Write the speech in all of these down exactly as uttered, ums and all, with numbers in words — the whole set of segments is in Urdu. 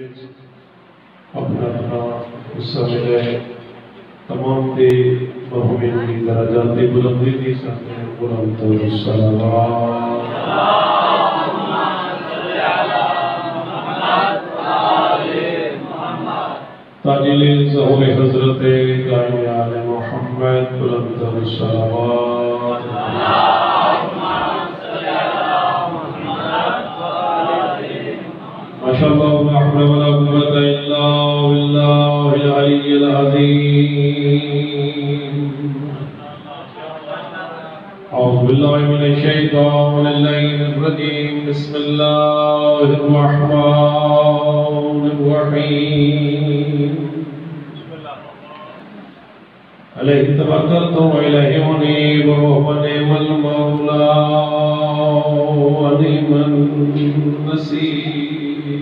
اپنا اپنا حصہ ملے تمام دی مرحومین کی درجات بلندی دی سکتے ہیں بلند الصلوات تاجل ظہور حضرت داعی آل محمد بلند الصلوات ما شاء الله لا حول ولا قوة إلا بالله العلي العظيم أعوذ بالله من الشيطان اللعين الرجيم بسم الله الرحمن الرحيم عليه توكلت وإليه أنيب وهو نعم المولى ونعم النصير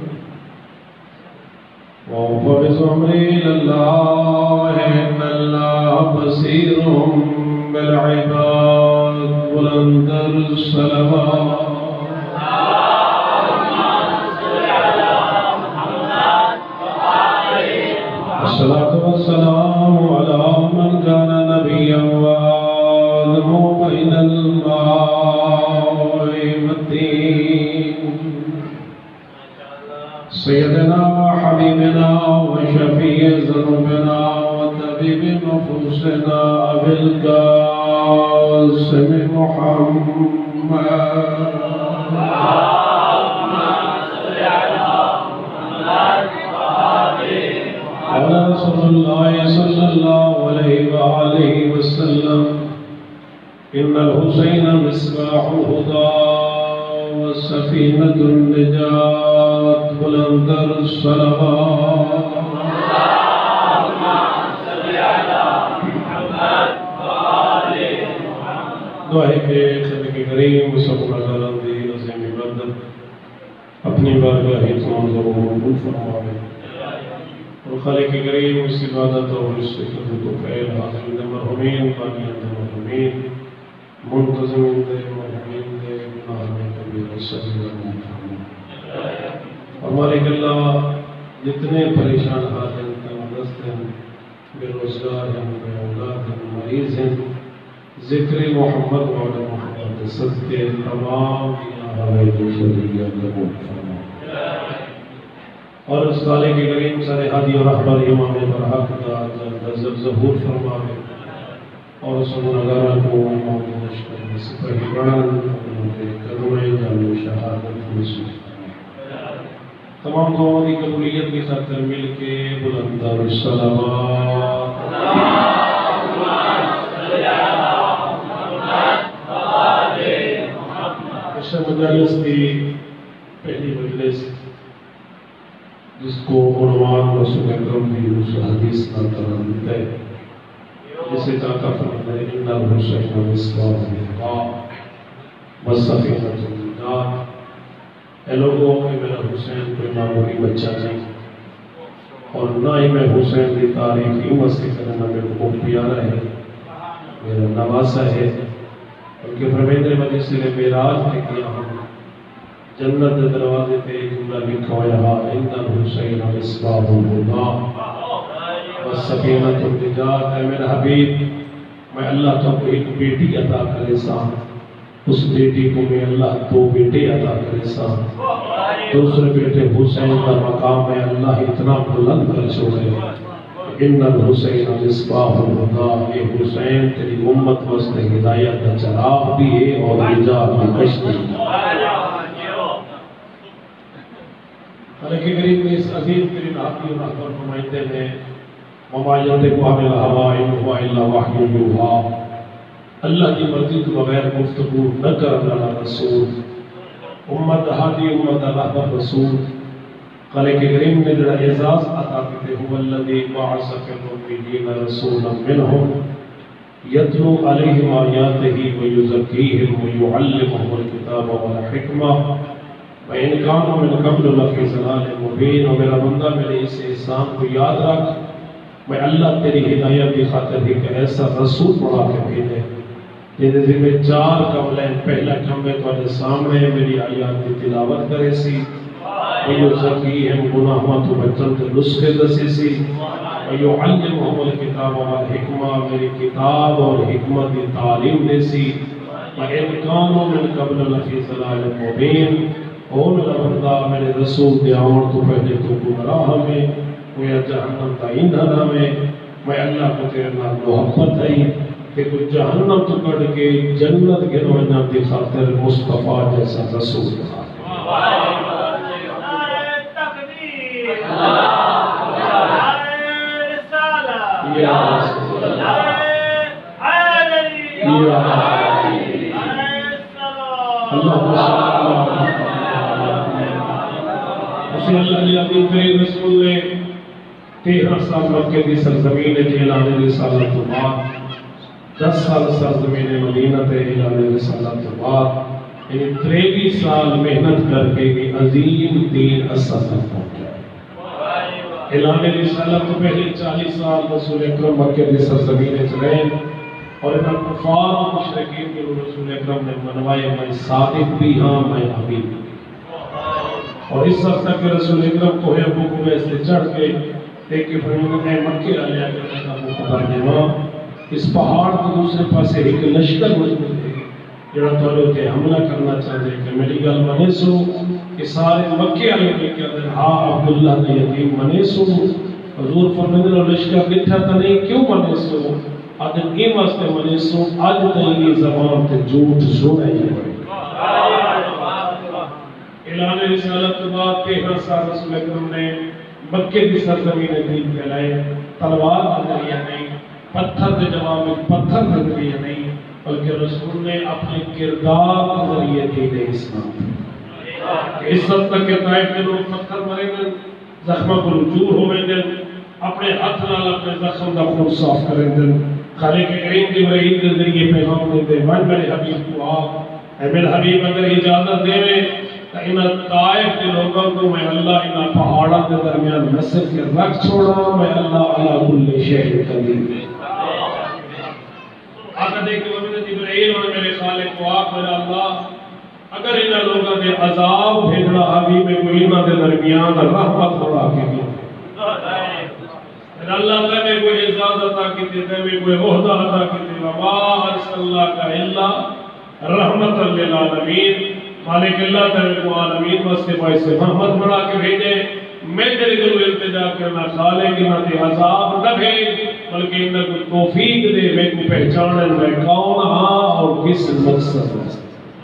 وأفوض أمري إلى الله إن الله بصير بالعباد بلند الصلوات الصلاة والسلام على من كان نبيا وآدم بين الماء والدين سيدنا وحبيبنا وشفيع ذنوبنا وطبيب نفوسنا أبي القاسم محمد قال رسول الله صلى الله عليه وآله وسلم إن الحسين مصباح الهدى وسفينة النجاة بلند الصلوات اللهم صل على محمد وآل محمد دعائے کے خالق کریم سب نظران دی عظیم عبادت اپنی بارگاہ تمام ضرور فرمائے اور خالق کریم اس عبادت اور اس خدمت و فعل حاضر دے مرحومین باقیان دے مرحومین منتظمین دے مرحومین دے گناہان کبیر صغیر محمد اور مالک اللہ جتنے پریشان حال ہیں تندرست ہیں بے روزگار ہیں بے اولاد ہیں مریض ہیں ذکر محمد وعلی محمد صدقے تمام یہاں حوائد و شریعہ قبول فرمائے اور اس خالق کریم سارے ہادی اور رہبر امام برحق دا جذب ظہور فرمائے اور سنگارہ کو امام مشکل سپاہی بران انہوں کے قدمہ جانو شہادت محسوس تمام دعاوں کی قبولیت کی خاطر مل کے بلند الصلوات اس مجالس کی پہلی مجلس جس کو عنوان رسول اکرم کی رسول حدیث نہ ترانت ہے جسے چاہتا فرماتے ہیں ان الحسین مصباح الهدى وسفینۃ النجاۃ اے لوگوں کہ میرا حسین کوئی معمولی بچہ نہیں اور نہ ہی میں حسین کی تاریخ امت سے کرنا میرے کو پیارا ہے میرا نواسا ہے بلکہ فرمیندر مجھے سے معراج نے کیا ہم جنت دروازے پہ جملہ لکھا ہوا ان الحسین مصباح الهدى والسفینۃ النجاۃ اے میرا حبیب میں اللہ تو ایک بیٹی عطا کرے سا اس بیٹی کو میں اللہ دو بیٹے عطا کرے سا دوسرے بیٹے حسین کا مقام میں اللہ اتنا بلند کر چھوڑے ان الحسین مصباح الهدى اے حسین تیری امت وسط ہدایت کا چراغ بھی ہے اور نجات کی کشتی خالق کریم نے اس عظیم ترین حاکی و رہبر فرمائتے ہیں وما ينطق عن الهوى ان هو الا وحی یوحی اللہ کی مرضی کے بغیر گفتگو نہ کرنے والا رسول امت ہادی امت رہبر رسول خالق کریم نے جو اعزاز عطا کیتے هو الذی بعث فی الامین رسولا منهم یتلو علیہم آیاتہ ویزکیہم ویعلمہم الکتاب والحکمہ وَإِنْ كَانُوا مِنْ قَبْلُ لَفِي ضَلَالٍ مُبِينٍ اور میرا بندہ میرے اس احسان کو یاد رکھ میں اللہ تیری ہدایت کی خاطر ایک ایسا رسول بڑھا کے بھیجے جن میں چار کملیں پہلا کملے تمہارے سامنے میری آیات کی تلاوت کرے سی ويزكيهم گناہوں تو بچن کے نسخے دسی سی ويعلمهم الكتاب والحکمہ میری کتاب اور حکمت کی تعلیم دے سی وَإِنْ كَانُوا مِنْ قَبْلَ لَفِي ضَلَالٍ مُبِينٍ اور میرا بندہ میرے رسول دے آن تو پہلے تو گمراہ میں وہ جہنم تا ایندھن میں میں اللہ کو تیرے نال محبت ہے کہ کوئی جہنم تو کڑ کے جنت گنونا دی خاطر مصطفیٰ جیسا رسول یا رسول اللہ اسی اللہ علیہ تیرے رسول نے تیرہ سال مکہ کی سرزمین اعلان رسالت کے بعد دس سال سرزمین مدینہ تے اعلان رسالت کے بعد یعنی تریویس سال محنت کر کے ایک عظیم دین اثر تک پہنچا اعلان رسالت تو پہلے چالیس سال رسول اکرم مکہ کی سرزمین چلے اور ان کفار و مشرکین کے رسول اکرم نے منوائے میں صادق بھی ہاں میں حبیب بھی اور اس وقت تک رسول اکرم کو ہے ابو کو سے چڑھ کے ایک کہ فرمودہ ہے مکہ علیہ کے ابو خبر دیوا اس پہاڑ کے دوسرے پاس ایک لشکر موجود ہے جڑا تو تے حملہ کرنا چاہتے کہ میری گل منے سو کہ سارے مکے والے کے کہتے ہیں ہاں عبداللہ نے یتیم منے سو حضور فرمودے اور لشکر بیٹھا تھا نہیں کیوں منے سو اگر یہ واسطے منے سو آج تیری زبان تے جھوٹ سونا ہی پڑے اعلان رسالت کے بعد تیرہ سال رسول اکرم نے مکے کی سرزمین دین پھیلائے تلوار کا ذریعہ نہیں پتھر کے جواب میں پتھر کا ذریعہ نہیں بلکہ رسول نے اپنے کردار کا ذریعہ دین اسلام اس وقت تک کہ طائف کے لوگ پتھر مرے گئے زخمہ کو رجوع ہوئے گئے اپنے ہاتھ نال اپنے زخم کا خون صاف کریں گے خالق کریم جبرائیل کے ذریعے پیغام دیتے من میرے حبیب کو آپ اے میرے حبیب اگر اجازت دے میں ان طائف کے لوگوں کو میں اللہ ان پہاڑوں کے درمیان مصر کے رکھ چھوڑا میں اللہ علی کل شیء قدیر آقا دیکھیں وہ جبرائیل اور میرے خالق کو آپ میرا اللہ اگر ان لوگوں نے عذاب بھیجنا حبیب کو ان کے درمیان رحمت بڑھا کے دیا اللہ تعالیٰ میں کوئی اعزاز عطا کی تھی میں کوئی عہدہ عطا کی تھی وما ارسلنا کا الا رحمت للعالمین مالک اللہ تعالیٰ کو عالمین واسطے باعث محمد بڑھا کے بھیجے میں تیرے کو التجا کرنا خالق نہ تے عذاب نہ بھیج بلکہ ان کو توفیق دے میں کو پہچانے میں کون ہاں اور کس مقصد ہے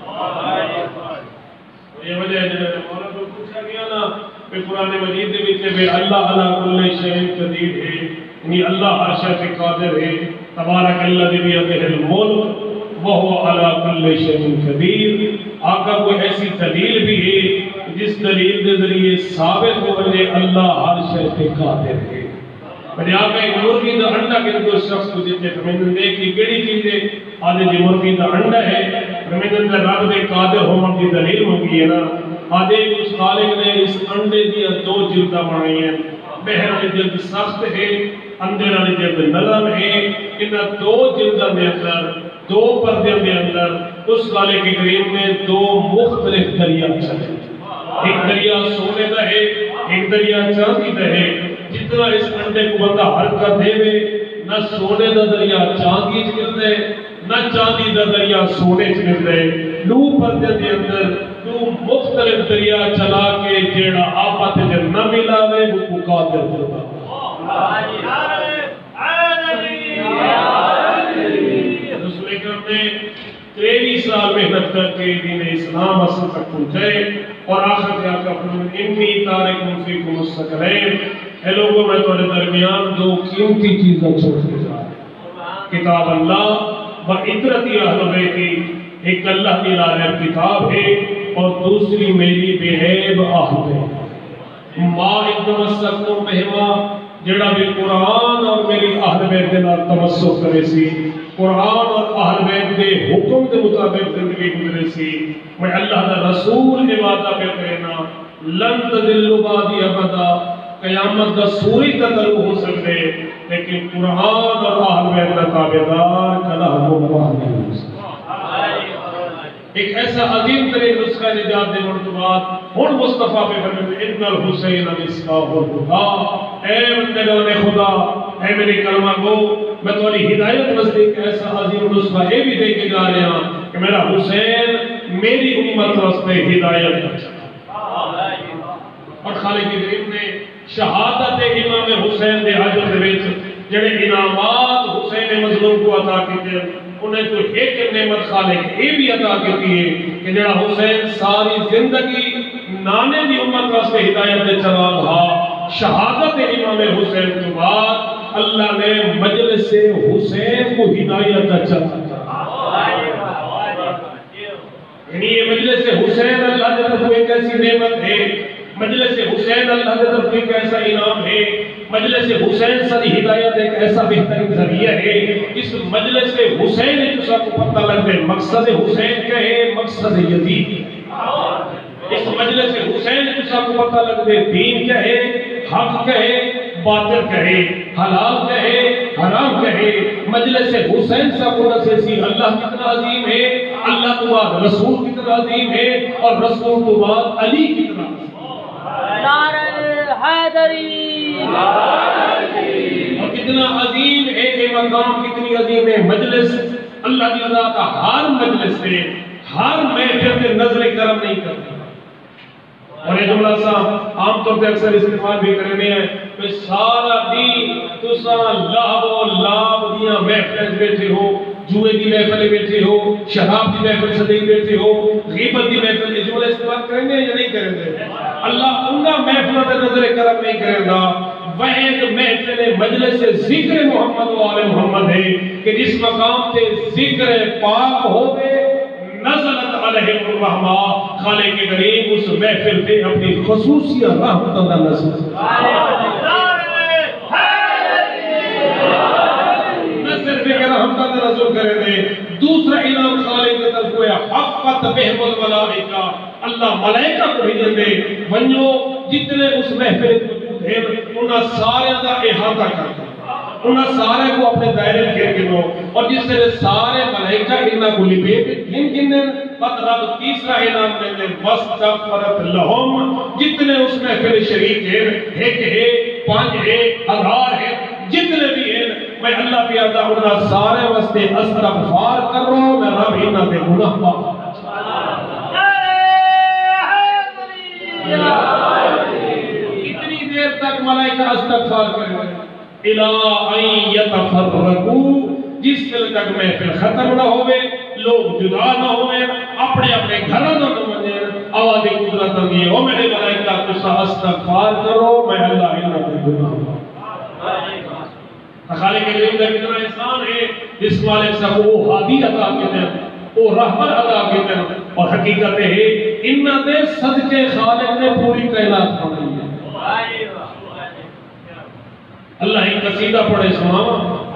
یہ وجہ ہے جنہیں مولا کو پوچھا گیا نا کہ قرآن مجید دے وچ بے اللہ علی کل شیء قدیر ہے یعنی اللہ ہر شے پہ قادر ہے تبارک الذی بیدہ الملک وہو علی کل شیء قدیر آقا کوئی ایسی دلیل بھی ہے جس دلیل کے ذریعے ثابت ہو بنے اللہ ہر شے پہ قادر ہے میں آقا ایک مرغی دا انڈا کے دو شخص کو دیتے فرمیدن دیکھی کیڑی چیز ہے آدھے جی مرغی دا انڈا ہے فرمیدن دا رب دے قادر ہونے کی دلیل ہوگی ہے نا آدھے اس خالق نے اس انڈے دیا دو جلدہ بنائی ہیں بہر والی جلد سخت ہے اندر والی جلد نرم ہے ان دو جلدوں کے اندر دو پردے کے اندر اس خالق کریم نے دو مختلف دریا چلے ایک دریا سونے کا ہے ایک دریا چاندی کا ہے جتنا اس انڈے کو بندہ حرکت دے وے نہ سونے دا دریا چاندی چ ملدے نہ چاندی دا دریا سونے چ ملدے دو پردے کے اندر دو مختلف دریا چلا کے جیڑا آپا تے جب نہ ملاوے وہ کو قادر ہوتا رسول اکرم نے تریویس سال محنت کر کے دین اسلام اصل تک پہنچے اور آخر کے آقا فرمائے انی تارکم فیکم الثقلین اے لوگوں میں تمہارے درمیان دو قیمتی چیزیں چھوڑ کے جا کتاب اللہ و عطرتی اہل بیتی ایک اللہ کی لازم کتاب ہے اور دوسری میری بے عیب آہد ہے ما اتمسکتم بہما جڑا بھی قرآن اور میری اہل بیت کے نال تمسک کرے سی قرآن اور اہل بیت کے حکم کے مطابق زندگی گزرے سی میں اللہ کا رسول کے وعدہ پہ کہنا لن تضلوا بعدی ابدا قیامت کا سوری قتل ہو سکتے لیکن قرآن اور اہل بیت کا تابعدار کلا ہو نہیں ہو سکتا ایک ایسا عظیم ترین نسخہ نجات دے مرتبات ہن مصطفیٰ پہ فرمائے ان الحسین مصباح الہدی، اے بندگان خدا، اے میرے کلمہ گو، میں تمہاری ہدایت واسطے ایک ایسا عظیم نسخہ یہ بھی دے کے جا رہا ہوں کہ میرا حسین میری امت واسطے ہدایت بچا۔ اور خالق کریم نے شہادت امام حسین دے حجر دے وچ جڑے انعامات حسین مظلوم کو عطا کیتے انہیں تو ایک نعمت خالق یہ بھی عطا کی ہے کہ جڑا حسین ساری زندگی نانے دی امت واسطے ہدایت دے چلا رہا، شہادت امام حسین کے بعد اللہ نے مجلس حسین کو ہدایت دا چلا، یعنی یہ مجلس حسین اللہ کی طرف ایک ایسی نعمت ہے، مجلس حسین اللہ کی طرف ایک ایسا انعام ہے، مجلس حسین ساری ہدایت ایک ایسا بہترین ذریعہ ہے۔ اس مجلس حسین اس کو پتہ لگ گئے مقصد حسین کیا ہے، مقصد یزید، اس مجلس حسین اس کو پتہ لگ گئے دین کیا ہے، حق کیا ہے، باطل کیا ہے، حلال کیا ہے، حرام کیا ہے۔ مجلس حسین سے پتہ سے سی اللہ کتنا عظیم ہے، اللہ تو بعد رسول کتنا عظیم ہے، اور رسول تو بعد علی کتنا عظیم ہے، نعرہ حیدری، اور کتنا عظیم ہے یہ مقام، کتنی عظیم ہے مجلس اللہ کی رضا کا۔ ہر مجلس سے ہر محفل میں نظر کرم نہیں کرتی، اور یہ جملہ سا عام طور پہ اکثر استعمال بھی کرنے ہیں کہ سارا دین تسا لہو و لاب دیاں محفل بیٹھے ہو، جوئے دی محفل بیٹھے ہو، شراب دی محفل صدی بیٹھے ہو، غیبت دی محفل، یہ جملہ استعمال کرنے ہیں یا نہیں کرنے؟ اللہ انہا محفل پر نظر کرم نہیں کرے گا، وحید محفل مجلس ذکر محمد و آل محمد ہے کہ جس مقام تے ذکر پاک ہوئے نزلت علیہ الرحمہ، خالق کریم اس محفل پہ اپنی خصوصی رحمت اللہ نزل نصر پہ کہ رحمت اللہ نزل کرے دے۔ دوسرا انعام خالق کی طرف ہویا حفت بہم الملائکہ، اللہ ملائکہ کو بھیجن دے ونجو جتنے اس محفل موجود ہیں انہاں سارے دا احاطہ کرتا، انہاں سارے کو اپنے دائرے گھیر کے دو، اور جس طرح سارے ملائکہ انہاں کو لپیٹ گن گنن بعد رب تیسرا انعام دیندے واستغفرت لہم، جتنے اس محفل شریک ہیں، ایک ہے، پانچ ہے، ہزار ہے، جتنے بھی ہیں، میں اللہ پیادا انہاں سارے واسطے استغفار کر رہا ہوں، میں رب انہاں دے گناہ معاف۔ کتنی دیر تک ملائکہ استغفار کریں الہ ان یتفرقو، جس دل تک محفل ختم نہ ہوئے، لوگ جدا نہ ہوئے، اپنے اپنے گھروں نہ بنے، آواز قدرت دیئے او میرے ملائکہ تسا استغفار کرو، میں اللہ انہاں دے گناہ معاف۔ خالق کریم کا کتنا احسان ہے، جس مالک صاحب وہ ہادی عطا کہتے ہیں، وہ رحمت عطا کہتے ہیں، اور حقیقت ہے انہاں دے صدقے خالق نے پوری کائنات بنائی ہے۔ اللہ ایک قصیدہ پڑھے سناوا،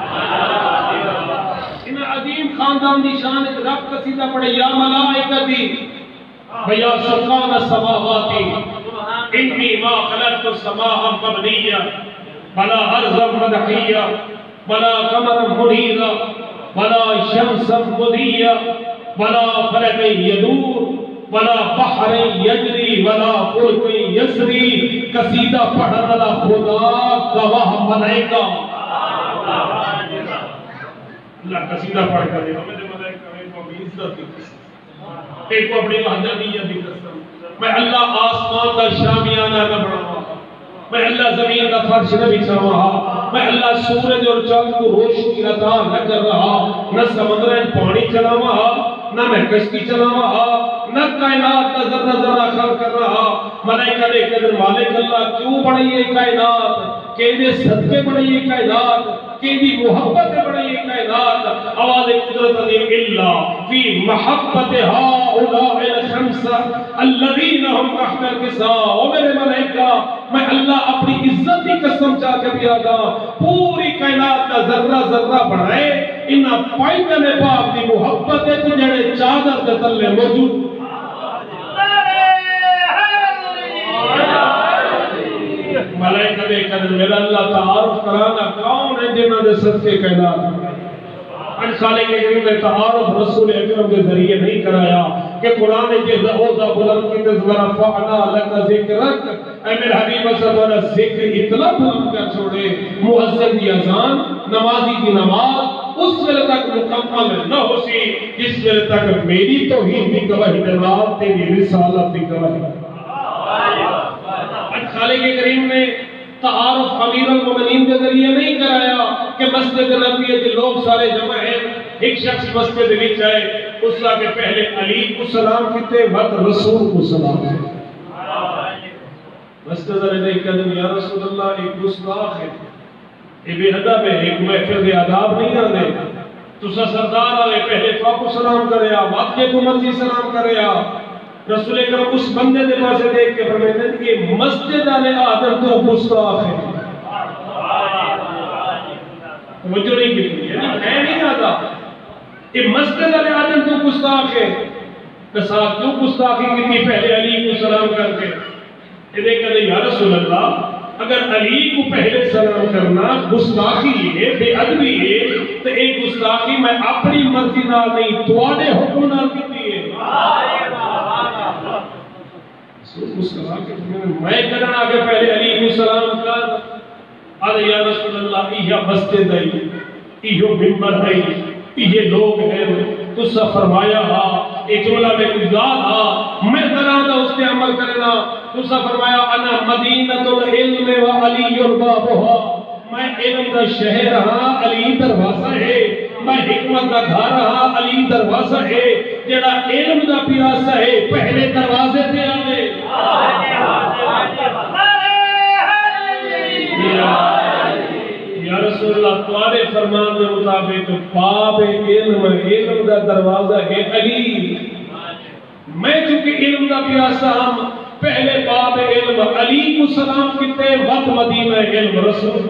ان عظیم خاندان دی شان ایک رب قصیدہ پڑھے، یا ملائکتی ویا سکان السماواتی انی ما خلقت السماء مبنیہ بلا ارضا مدحیہ بلا قمر منیرا بلا شمس مضیہ بلا فلک یدور ولا بحر یجری ولا فلک یسری، قصیدہ پڑھن والا خدا گواہ ملائکہ، اللہ قصیدہ پڑھ کر دے ہمیں ملائکہ میں کو بھی عزت کی قسم، ایک کو اپنی وحدانیت کی قسم، میں اللہ آسمان کا شامیانہ نہ بڑھاوا، میں اللہ زمین کا فرش نہ بچھاوا، میں اللہ سورج اور چاند کو روشنی عطا نہ کر رہا، نہ سمندر میں پانی چلاوا، نہ میں کشتی چلاوا، نہ کائنات کا ذرہ ذرہ خلق کر رہا۔ ملائکہ نے کہتے مالک اللہ کیوں بڑی یہ کائنات، کیندے صدقے بڑی یہ کائنات، کیندی محبت بڑی یہ کائنات، آواز قدرت دی اللہ فی محبت ہؤلاء الخمسہ الذین ہم تحت الکساء، او میرے ملائکہ میں اللہ اپنی عزت کی قسم چاہ کے بھی آگا پوری کائنات کا ذرہ ذرہ بڑھائے انہاں پائیدن پاک دی محبت ہے جڑے چادر کے تلے موجود۔ ملائکہ نے کہا میرا اللہ تعارف کرانا کون ہے جنہاں دے صدقے کائنات، ان خالق کریم نے تعارف رسول اکرم کے ذریعے نہیں کرایا، کہ قرآن جس عہدہ بلند کی تذکرہ فعنا لک ذکرک، اے میرے حبیب صلی اللہ علیہ وسلم ذکر اتنا بلند کر چھوڑے، مؤذن کی اذان، نمازی کی نماز اس وقت تک مکمل نہ ہو سی جس وقت تک میری توحید بھی گواہی جناب تیری رسالت بھی گواہی۔ آج خالق کریم نے تعارف امیر المومنین کے ذریعے نہیں کرایا کہ مسجد نبوی کے لوگ سارے جمع ہیں، ایک شخص مسجد میں جائے اس کا کہ پہلے علی کو سلام کیتے وقت رسول کو سلام کیتے۔ مسجد علیہ کہتے یا رسول اللہ ایک گستاخ ہے، یہ بے ادب ہے، ایک محفل کے آداب نہیں آنے، تو سردار آئے پہلے تو آپ کو سلام کرے آ واقعے کو مرضی سلام کرے آ۔ رسول اکرم اس بندے نے پاسے دیکھ کے فرمائے کہ مسجد علیہ آدم تو گستاخ ہے، توجہ نہیں کی یعنی ہے نہیں آتا کہ مسجد علیہ آدم تو گستاخ ہے، نساء کیوں گستاخی کی تھی پہلے علی کو سلام کر کے؟ یہ دیکھ کہتے یا رسول اللہ اگر علی کو پہلے سلام کرنا گستاخی ہے، بے ادبی ہے، تو ایک گستاخی میں اپنی مرضی نال نہیں تواڈے حکم نال کیتی ہے۔ میں کرنا آگے پہلے علی کو سلام کر، آدھے یا رسول اللہ یہ مسجد ہے، یہ ممبر ہے، یہ لوگ ہیں، تو سا فرمایا ہا ایک جملہ میں گزار ہا میں دران دا اس نے عمل کرنا، تو سا فرمایا انا مدینۃ العلم و علی بابھا، میں علم دا شہر ہاں علی دروازہ ہے، میں حکمت دا گھر ہاں علی دروازہ ہے، جڑا علم دا پیاسا ہے پہلے دروازے پہ آوے۔ یا رسول اللہ تمہارے فرمان کے مطابق باب علم علم دا دروازہ ہے علی، میں چونکہ علم دا پیاسا ہم پہلے باب علم علی کو سلام کیتے وقت مدینہ علم رسول۔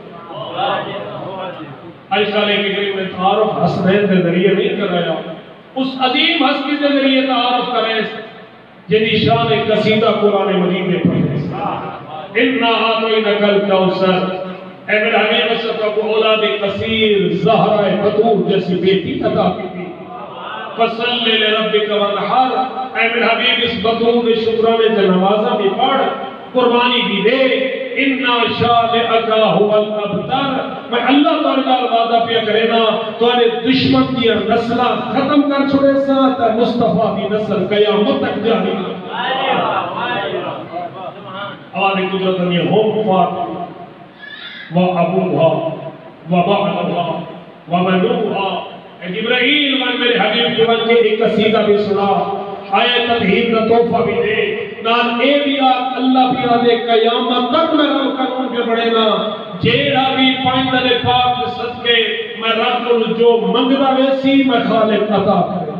آج خالق کریم نے تعارف حسنین کے ذریعے نہیں کرایا، اس عظیم ہستی کے ذریعے تعارف کرے جنہی شان قصیدہ قرآن مجید میں پڑھے۔ اِنَّا أَعْطَيْنَاكَ الْكَوْثَرَ، اے میرے حبیب صلی اللہ علیہ وسلم کو اولاد کثیر زہرہ بطول جیسی بیٹی عطا کی تھی۔ فَصَلِّ لِرَبِّكَ وَانْحَرْ، اے میرے حبیب اس بطول شکرانے سے نوازہ بھی پڑھ، قربانی بھی دے۔ اِنَّا شَانِئَكَ هُوَ الْأَبْتَرُ، میں اللہ تعالیٰ وعدہ پہ کرینا تو آنے دشمن کی نسلہ ختم کر چھوڑے ساتھ مصطفیٰ کی نسل قیامت تک جاری۔ آواز قدرت میں ہم فاطمہ وَأَبُوهَا وَبَعْلُهَا وَمَنُوهَا، اے جبرائیل میں میرے حبیب کے بن کے ایک قصیدہ بھی سنا، آئے تطہیر کا تحفہ بھی دے، نال اے بھی آت اللہ بھی آدھے قیامت تک میں رب قانون کے بڑھے نا، جیڑا بھی پائندہ نے پاک صدقے میں رب کو جو منگدہ ویسی میں خالق عطا کرے۔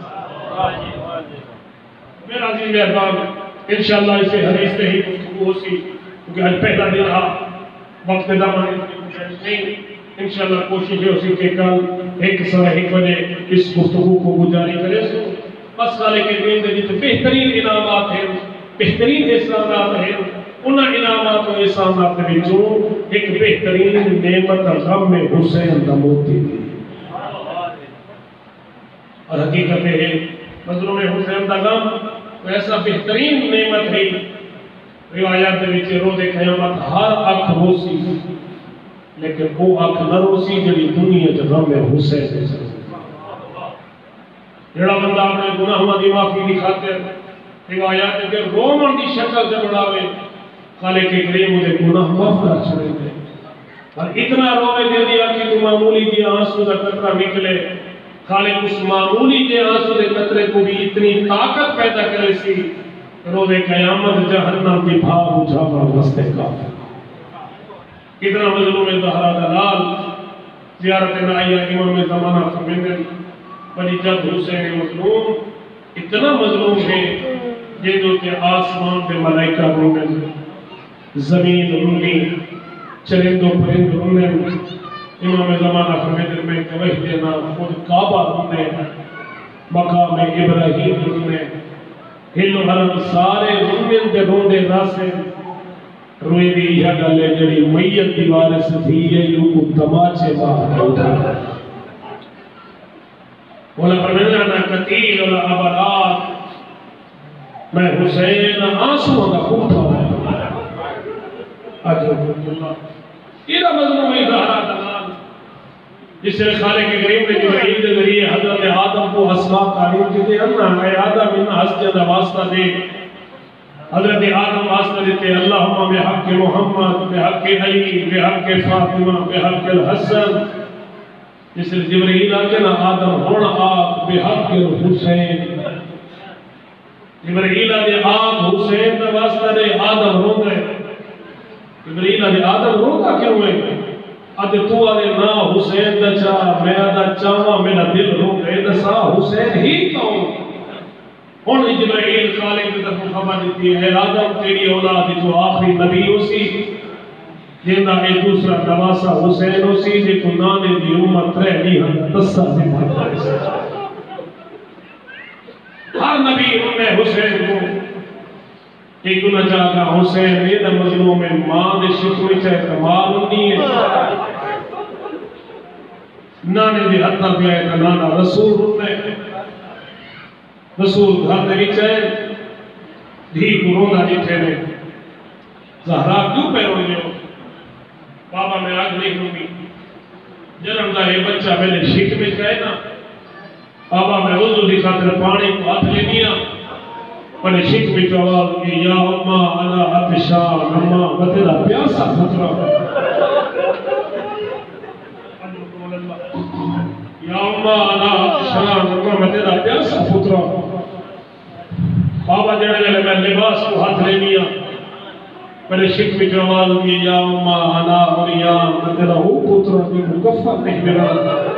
میرا عزیز مہربان انشاءاللہ اسے حدیث سے ہی گفتگو ہو سی، کیونکہ آج پہلا دن رہا وقت دامن نہیں، انشاءاللہ کوشش ہے اسی کے کل ایک سوا ایک بجے اس گفتگو کو گزاری کرے سو بس سالے کے دین دے جیتے بہترین انعامات ہیں، بہترین احسانات ہیں، انہاں انعامات و احسانات دے جو ایک بہترین نعمت غم میں حسین دا موتی دی، اور حقیقت ہے مظلوم حسین دا غم تو ایسا بہترین نعمت ہے۔ روایات دے وچ روز قیامت ہر اکھ روسی لیکن وہ اکھ نہ روسی جڑی دنیا وچ غم حسین دے جڑا بندہ اپنے گناہاں دی معافی دی خاطر روایات دے رومن دی شکل تے بڑھاوے خالق کریم دے گناہ معاف کر چھڑے دے، اور اتنا روے دے دیا کہ تو معمولی دی آنسو دا قطرہ نکلے، خالق اس معمولی دے آنسو دے قطرے کو بھی اتنی طاقت پیدا کرے سی روز قیامت جہنم کی بھاگ اٹھاور وستے کافر۔ اتنا مظلوم زہرا دلال زیارت نائیہ امام زمانہ فرمیندن بڑی جد حسین مظلوم اتنا مظلوم ہے جنہوں کے آسمان پہ ملائکہ رومن، زمین رونی، چرند و پرند رومن، امام زمانہ فرمیندن میں گوہ دینا خود کعبہ رومن، مقام ابراہیم رومن، ہلو حرم سارے رومن دے روندے راسے روئے دی یہ گلے جڑی میت دی وارث تھی یہ یوں کو تماچے باہر اٹھا بولا فرمایا نا قتیل الابرار میں حسین آنسو دا کھوٹا ہے اجر اللہ یہ مظلوم اظہار دلال جس سے خالق کریم نے جبرائیل کے ذریعے حضرت آدم کو اسماء تعلیم کی دے انا اے آدم ان حسجد واسطہ دے حضرت آدم واسطہ دیتے اللہم بحق محمد بحق علی بحق فاطمہ بحق الحسن جس سے جبرائیل آگے نا آدم ہونا آگ بحق حسین جبرائیل آگے آگ حسین میں واسطہ دے آدم ہو گئے جبرائیل آگے آدم روکا کیوں ہے آدھے تو آدھے نا حسین دا چاہ میں آدھا چاہاں میرا دل رو گئے نسا حسین ہی کہوں ہون جبرائیل خالق کی طرف خبر دیتی ہے آدم تیری اولاد جو آخری نبی ہو سی جیندہ ایک دوسرا نواسا حسین ہو سی جے کو نانے دی امت رہ نہیں ہم تسا زندہ ہر نبی انہیں حسین کو ایک نہ چاہتا حسین یہ نہ مظلوم میں ماں دے شکوی چاہے کمال نہیں ہے نانے دی حتی دیا ہے کہ نانا رسول ہوتا ہے رسول گھر دے بھی چاہے دھی گروہ جیٹھے نے زہرا کیوں پہ ہوئی ہو بابا میں آج نہیں ہوں گی جنم دا یہ بچہ میں نے شک میں چاہے نا بابا میں وضو دی خاطر پانی کو ہاتھ لے دیا پنے شک میں جواب کی یا اماں انا عطشان اماں بتلا پیاسا پترا یا اماں انا عطشان اماں بتلا پیاسا پترا بابا جڑے جلے میں لباس کو ہاتھ لے دیا پنے شک میں جواب کی یا اماں انا مریم بتلا ہو پترا کی مکفر نہیں میرا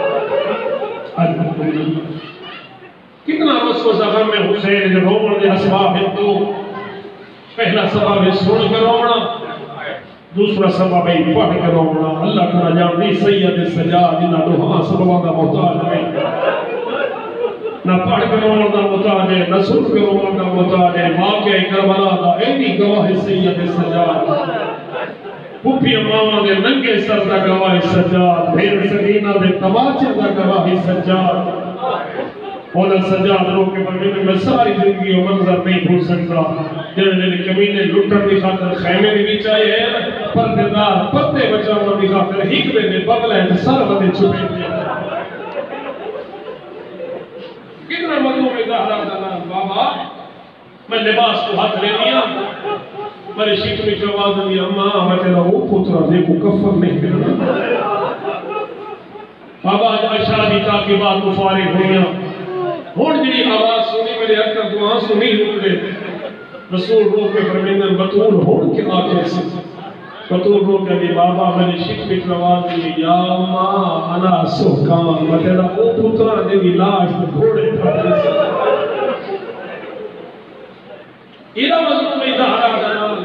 کتنا رسو زغر میں حسین جو رومن دے اسباب ہے تو پہلا سبب ہے سن کر رومنا دوسرا سبب ہے پڑھ کر رومنا اللہ تعالیٰ جان دی سید سجاد جنہ دوہاں سببہ کا محتاج ہے نہ پڑھ کر رومنا دا محتاج ہے نہ سن کر رومنا دا محتاج ہے واقعہ کربلا دا اینی گواہ سید سجاد پھوپھی امامہ دے ننگے سر دا گواہ سجاد بھیر سکینہ دے تماچے دا گواہ سجاد اولا سجاد رو کے پرمینے میں ساری زندگی و منظر نہیں بھول سکتا جنہوں نے کمینے لٹر دی خاطر خیمے دی بھی چاہیے پردے دار پردے بچاؤں دی خاطر حکمے نے بغلے نے سر بدے چھپے دیا کتنا مطلوب ادھارہ دلال بابا میں لباس کو ہاتھ لے دیا میرے شکمی جواز دیا اماں میں تیرا وہ پترا دیکھو کفر نہیں کرنا بابا اشارہ تاکہ بات مفارغ ہوئیاں ہون جنی آواز سنی میرے اکر دعاں سنی رک دے رسول روح کے فرمیندن بطول ہون کے آخر سے بطول روح کے دی بابا میرے شک بک رواز دی یا ماں انا سوکان مطلع او پترا دے دی لاش دے گھوڑے پھڑے سے ایرہ مظلوم ادھارہ دلال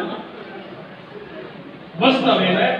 بستہ میں ہے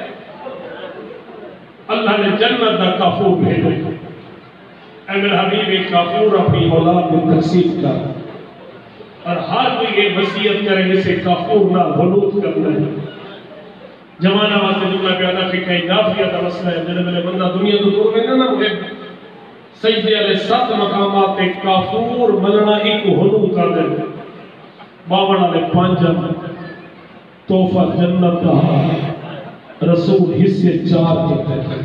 اللہ نے جنت دا کافور بھیجے اے میرے حبیب ایک کافور اپنی اولاد میں تقسیم کر اور ہر کوئی یہ وصیت کرے اسے کافور نہ غلوط کرنا ہے جمانہ واسطے جملہ پیادا فکر اضافیہ دا مسئلہ ہے جنہے میرے بندہ دنیا تو دور میں نہ محب سجدے علیہ سات مقامات ایک کافور ملنا ایک غلوط کر دے باون علیہ پانچم توفہ جنت دا رسول حصے چار کہتے ہیں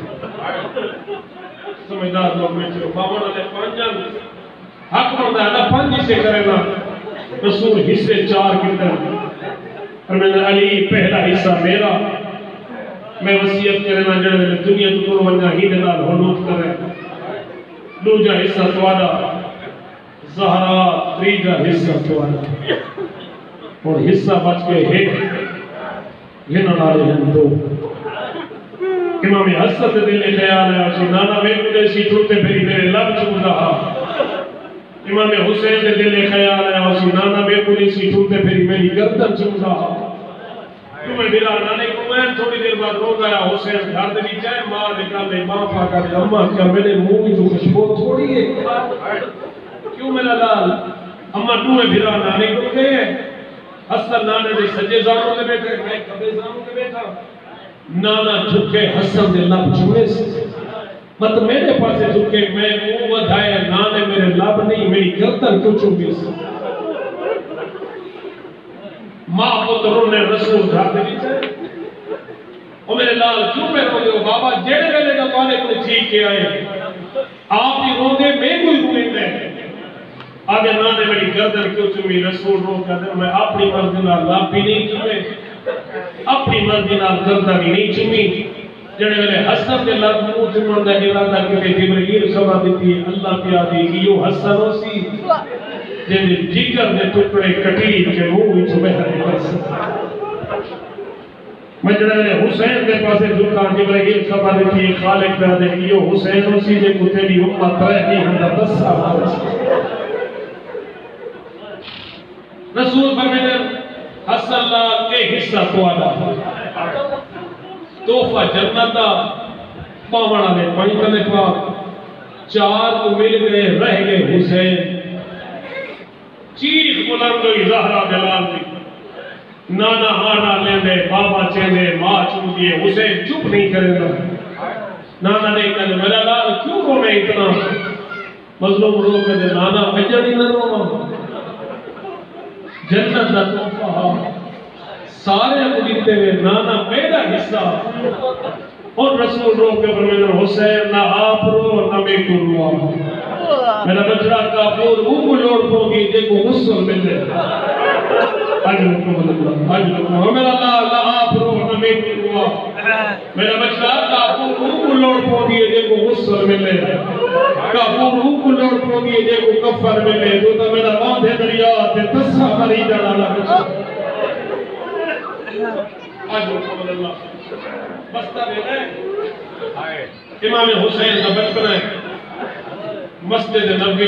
سمجھدار لوگ میں چلو باون علیہ پانچم حق بندہ ہے نا پانچ حصے کرے نا رسول حصے چار کہتے ہیں فرمینا علی پہلا حصہ میرا میں وصیت کرے نا جڑے میں دنیا تو دور ونجا ہی دلال حلوط کرے دوجا حصہ توانا زہرا تریجا حصہ توانا اور حصہ بچ کے ایک گنن آلے ہیں دو امام حسد دل خیال ہے اسی نانا میں مجھے سی ٹوٹے پھری میرے لب چھو رہا امام حسین دل خیال ہے اسی نانا میں مجھے سی ٹوٹے پھری میری گردن چھو رہا تمہیں میرا نانے کو میں تھوڑی دیر بعد رو گیا حسین گھر دے نہیں جائے ماں نکال لے ماں پاکا دے اممہ کیا میرے منہ کی تو خوشبو تھوڑی ہے کیوں میرا لال اممہ تمہیں بھیرا نانے کو گئے ہیں حسن نانے دے سجے زانوں دے بیٹھے میں کبے زانوں دے بیٹھا نانا جھکے حسن دے لب چھوڑے سے مت میرے پاس جھکے میں منہ ودھائے نانے میرے لب نہیں میری گردن کیوں چومی سی ماں پتروں نے رسول گھر دے چاہے وہ میرے لال کیوں میں رو گے بابا جیڑے ویلے کا پانے کو ٹھیک کے آئے آپ ہی رو گے میں کوئی روئے میں آگے نانے میری گردن کیوں چومی رسول رو کہتے ہیں میں اپنی مرضی نال لب بھی نہیں چومے اپنی مرضی نال گردن بھی نہیں چومی جڑے ویلے حسن دے لب منہ چومن دا ارادہ کیتے جبرائیل خبر دیتی ہے اللہ پیا دی کہ یو حسن ہو سی جن جگر دے ٹکڑے کٹیر کے منہ وچ بہر بس میں جڑے ویلے حسین دے پاسے جھکا جبرائیل خبر دیتی ہے خالق پیا دے کہ یو حسین ہو سی جے کو تیری امت رہ نہیں ہندا دس سال رسول فرماتے حسن لال اے حصہ تواڈا تحفہ جنت دا پاون والے پانی کنے پاک چار کو مل گئے رہ گئے حسین چیخ بلند ہوئی زہرا جلال دی نانا ہانا لیندے بابا چیندے ماں چوندیے حسین چپ نہیں کرے گا نانا نہیں کہتے میرا لال کیوں رو میں اتنا مظلوم رو کہتے نانا اجڑ ہی نہ رو جنت دا تحفہ سارے کو دیتے ہوئے نانا میرا حصہ اور رسول رو کے فرمائے حسین نہ آپ رو نہ میں کو رو میرا بچڑا کافور وہ کو لوڑ پوگی جے کو غسل ملے آج رکھو اللہ آج رکھو میرا اللہ آپ رو نہ میں کو رو میرا بچڑا کافور وہ کو لوڑ پوگی جے کو غسل ملے کافور وہ کو لوڑ پوگی جے کو کفر ملے تو تا میرا باندھے دریا تے تسا مری جانا لگا آج رکھو اللہ بستہ دے رہے امام حسین کا بچپن ہے مسجد نبوی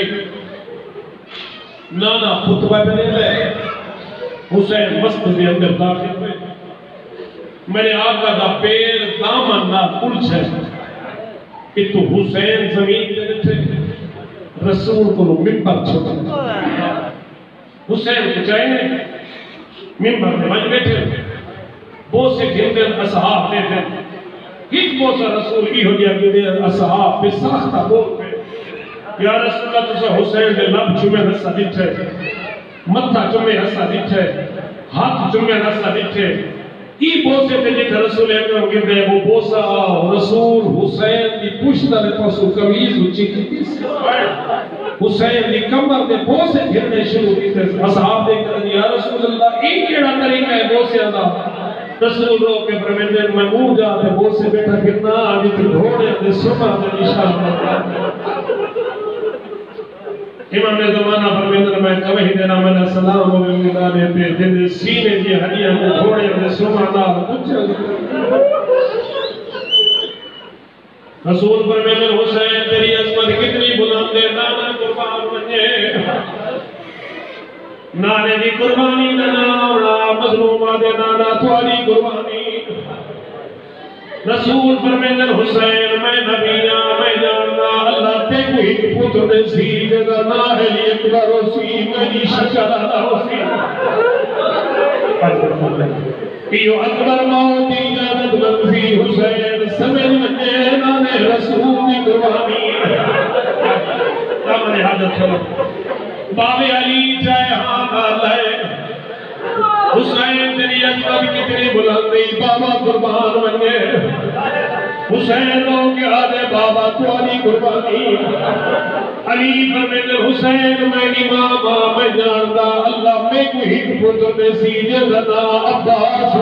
نانا خطبہ پہ دے رہے حسین مسجد کے اندر داخل ہوئے میرے آقا دا پیر دامن نہ پلچ ہے کہ تو حسین زمین دے بیٹھے رسول کو ممبر چھوٹا حسین کو چاہیے ممبر دے بچ بیٹھے بہت سے گھنٹے اصحاب دیتے ہیں ہیچ بہت سا رسول کی ہو گیا کہ دے اصحاب پہ ساختہ بول پہ یا رسول اللہ تسا حسین دے لب چمے رسا دیٹھے متھا چمے رسا دیٹھے ہاتھ چمے رسا دیٹھے ای بوسے تے جے رسول اکرم کہندے وہ بوسا رسول حسین دی پشت دے پاسو قمیض اونچی کیتی حسین دی کمر دے بوسے گھرنے شروع کیتے اصحاب دے کہندے یا رسول اللہ ای کیڑا طریقہ ہے بوسے دا رسول رو کے فرماتے میں منہ جا تے بوسے بیٹھا کتنا آج تے گھوڑے تے سما تے نشان امام زمانہ فرمیندر میں کبھی دینا میں نے سلام ہوگے ملا دیتے دن سینے کی ہڈیاں میں گھوڑے میں سمانا کچھ رسول فرمیندر حسین تیری عظمت کتنی بلند ہے نانا قربان بنجے نانے دی قربانی نانا مظلومہ دے نانا توالی قربانی رسول فرمیندر حسین میں نبیاں میں جاننا اللہ تے کوئی پتر دے سی جگہ نہ ہے لیے اکبر ہو سی میری شکر اللہ ہو سی ایو اکبر موتی اجازت منفی حسین سمجھ مجھے نانے رسول دی قربانی دامن حاجت چلو باب علی جائے ہاں لائے حسین تیری عظمت کتنی بلندی بابا قربان بنے حسین لوگ کے آدھے بابا تو علی قربانی علی فرمیندر حسین میں امامہ میں جانتا اللہ میں کوئی ایک پتر دے سیجے لنا عباس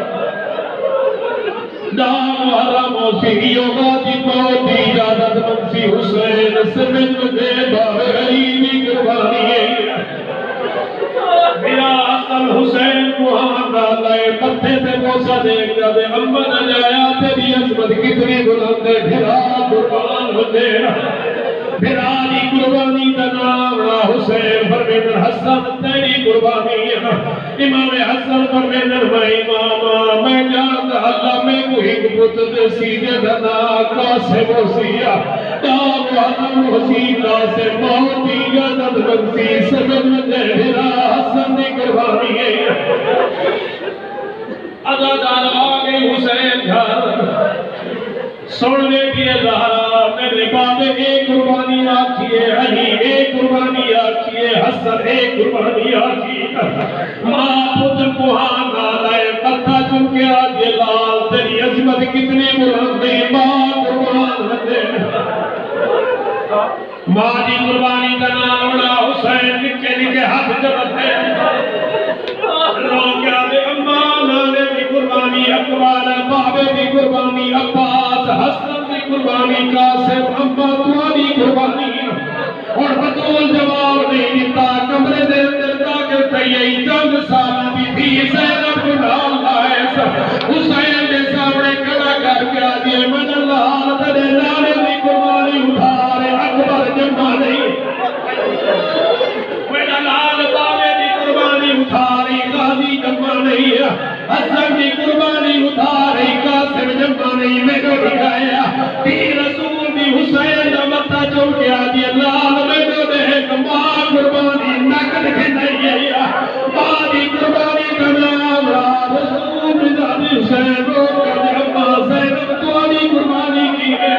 نام حرام و سیہیوں باتی موتی اجازت منسی حسین سمجھ مجھے باب علی بھی قربانی ہے میرا اصل حسین کو آنگا لائے پتھے تے موسیٰ دیکھ جاتے امن جایا تیری عظمت کتنی بلند ہے بھرا قربان ہوتے بھرالی قربانی کا نام حسین فرمیندر حسن تیری قربانی امام حسن فرمیندر میں امامہ میں جانتا اللہ میں کوئی ایک پتر سیدھے دھنا کاسے موسیٰ دام وحدم حسینہ سے موتی جادت بنسی سجد مجھے بھرا حسن دی قربانی ہے عدد آگے حسین گھر سن بیٹھیے زہرا میرے بابے ایک قربانی آکھیے علی ایک قربانی آکھیے حسن ایک قربانی آکھیے ماں پتر کوہاں نالائے متھا چن کے آجے لال تیری عظمت کتنی بلند ہے ماں قربان دے ماں دی قربانی کا نام بڑا حسین نکے نکے ہاتھ جبت ہے لوگ کیا دے اماں نانے دی قربانی اکبر بابے دی قربانی عباس حسن دی قربانی قاسم اماں تمہاری قربانی اور بطول جواب نہیں دیتا کمرے دے اندر تاکر تیئی چند سالہ بھی بھی زینب نال لائے حسین دے سامنے کھڑا کر کے آدھے من اللہ تیرے نانے دی قربانی اٹھارے اکبر جمع نہیں میرا لال بابے دی قربانی اٹھاری غازی جمع نہیں حسن دی قربانی اٹھاری قاسم جمع نہیں میرے دکھایا تی رسول دی حسین دا مطا چل کے آدھی لال میرے دے ماں قربانی نکل کے نہیں ہے ماں دی قربانی کا نام رسول دی حسین رو کر دے اماں زینب توانی قربانی کی ہے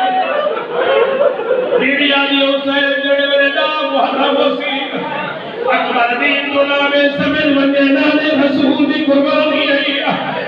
بیڑی آدھی حسین جڑے میرے نام محرم وسیع اکبر دین تو نامے سمجھ مننے نانے رسول دی قربانی ہے